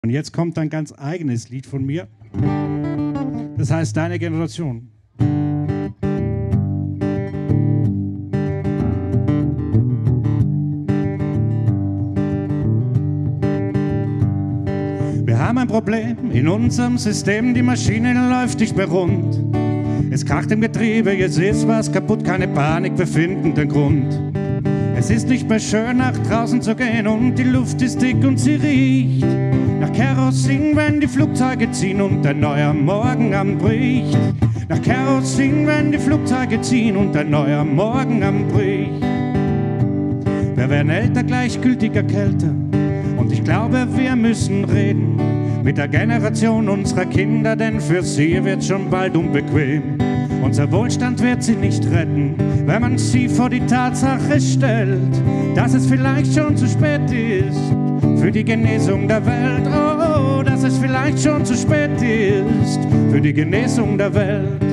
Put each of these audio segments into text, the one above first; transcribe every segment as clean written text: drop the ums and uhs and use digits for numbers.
Und jetzt kommt ein ganz eigenes Lied von mir. Das heißt Deine Generation. Wir haben ein Problem in unserem System, die Maschine läuft nicht mehr rund. Es kracht im Getriebe, jetzt ist was kaputt, keine Panik, wir finden den Grund. Es ist nicht mehr schön, nach draußen zu gehen und die Luft ist dick und sie riecht nach Kerosin, wenn die Flugzeuge ziehen und ein neuer Morgen anbricht. Nach Kerosin, wenn die Flugzeuge ziehen und ein neuer Morgen anbricht. Wir werden älter, gleichgültiger, kälter und ich glaube, wir müssen reden mit der Generation unserer Kinder, denn für sie wird schon bald unbequem. Unser Wohlstand wird sie nicht retten, wenn man sie vor die Tatsache stellt, dass es vielleicht schon zu spät ist für die Genesung der Welt. Oh, dass es vielleicht schon zu spät ist für die Genesung der Welt.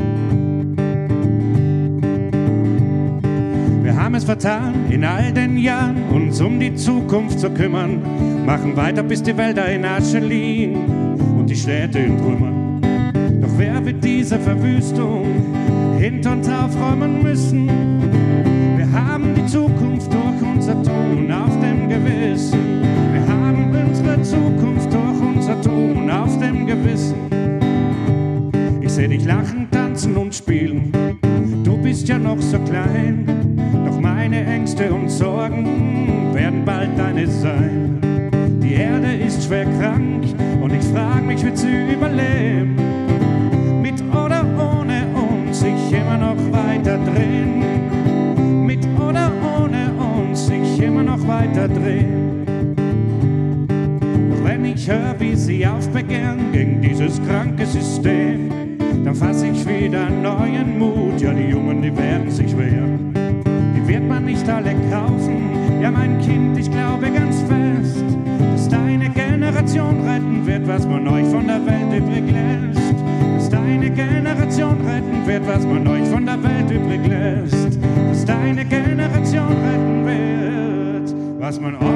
Wir haben es vertan, in all den Jahren uns um die Zukunft zu kümmern, machen weiter, bis die Wälder in Asche liegen und die Städte in Trümmern. Doch wer wird diese Verwüstung hinter uns aufräumen müssen? Wir haben die Zukunft durch unser Tun auf dem Gewissen. Wir haben unsere Zukunft durch unser Tun auf dem Gewissen. Ich seh dich lachen, tanzen und spielen. Du bist ja noch so klein, doch meine Ängste und Sorgen werden bald deine sein. Die Erde ist schwer krank und ich frag mich, wird sie überleben? Mit oder ohne uns sich immer noch weiter drehen. Mit oder ohne uns sich immer noch weiter drehen. Doch wenn ich höre, wie sie aufbegehren gegen dieses kranke System, dann fass ich wieder neuen Mut. Ja, die Jungen, die werden sich wehren. Die wird man nicht alle kaufen. Ja, mein Kind, ich glaube ganz fest, dass deine Generation retten wird, was man euch von der Welt übrig lässt. Dass deine Generation retten wird, was man euch von der Welt übrig lässt. Dass deine Generation retten wird, was man euch